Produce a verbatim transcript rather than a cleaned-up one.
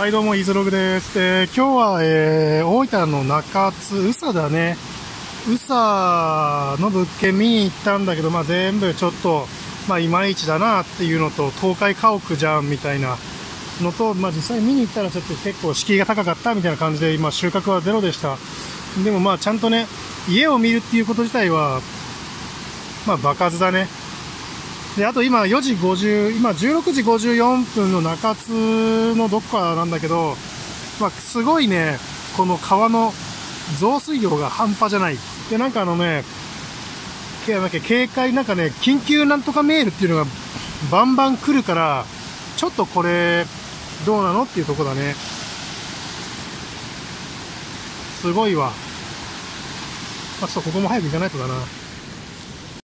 はい、どうも、イーズログです。で、今日は、えー、大分の中津、宇佐だね。宇佐の物件見に行ったんだけど、まあ全部ちょっと、まあいまいちだなっていうのと、東海家屋じゃんみたいなのと、まあ実際見に行ったらちょっと結構敷居が高かったみたいな感じで、今収穫はゼロでした。でもまあちゃんとね、家を見るっていうこと自体は、まあ場数だね。で、あと今よじごじゅう、今じゅうろくじごじゅうよんぷんの中津のどこかなんだけど、まあすごいね、この川の増水量が半端じゃない。で、なんかあのね、けなんか警戒、なんかね、緊急なんとかメールっていうのがバンバン来るから、ちょっとこれ、どうなのっていうとこだね。すごいわ。まあ、ちょっとここも早く行かないとだな。